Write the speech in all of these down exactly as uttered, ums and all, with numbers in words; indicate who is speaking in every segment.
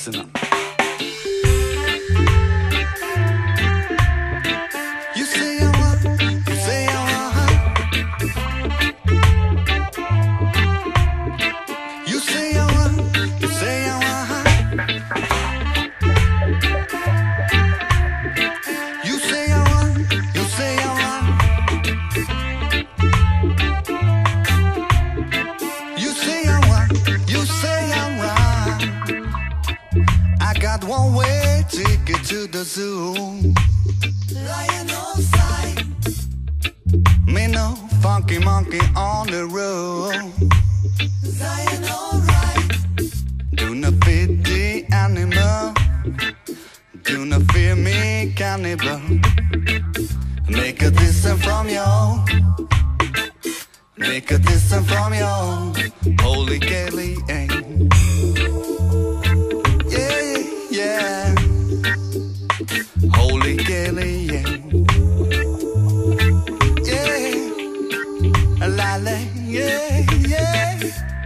Speaker 1: Listen up. You say I want, you say I want. You say I want, you say I want. You say I want, you say I want. You say I want, you say I want. I got one way ticket to the zoo. Lying on side. Me no funky monkey on the road. Lying alright. Do not feed the animal. Do not fear me, cannibal. Make a distance from you. Make a distance from you. Holy Guli, eh? Yeah, yeah. Holy Guli, yeah. Yeah. La la, yeah, yeah.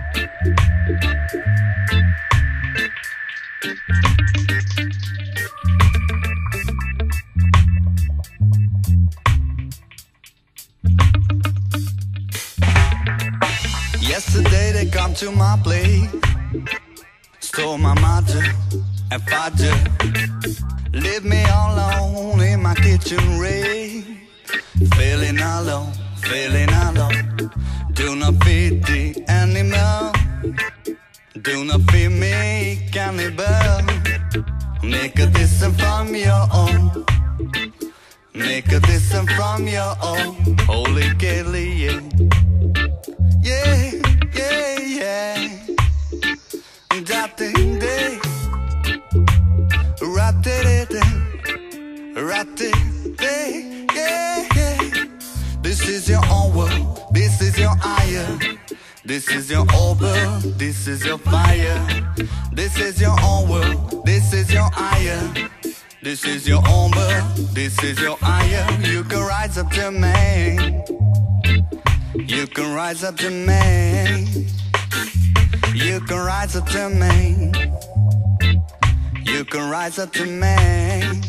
Speaker 1: Yesterday they come to my place, stole my mother and father, leave me alone in my kitchen rain, feeling alone, feeling alone. Do not feed the animal, do not feed me, cannibal. Make a distance from your own, make a distance from your own. Holy Guli, yeah. Yeah, yeah, yeah. That thing day. Rat-a-da-da. Rat-a-da. Yeah, yeah. This is your own world. This is your ire. This is your own world. This is your fire. This is your own world. This is your ire. This is your own world. This is your ire. You can rise up to me. You can rise up to me. You can rise up to me. You can rise up to me.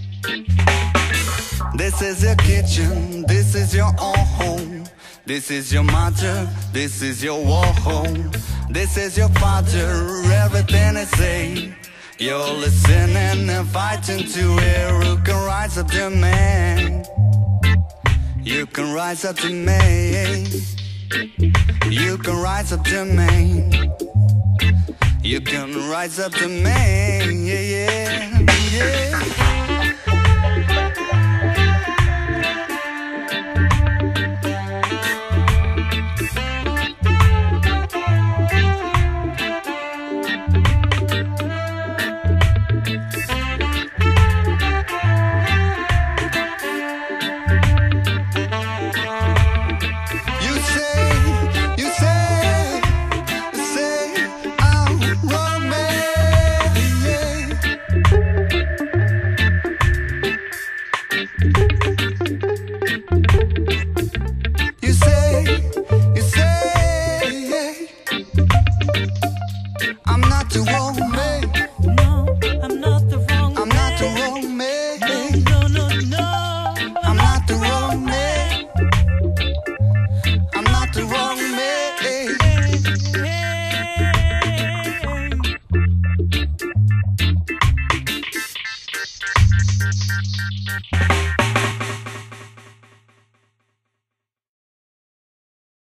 Speaker 1: This is your kitchen. This is your own home. This is your mother. This is your war home. This is your father. Everything I say, you're listening and fighting to hear. You can rise up to me. You can rise up to me. You can rise up to me. You can rise up to me. Yeah, yeah, yeah. I'm not too old, man.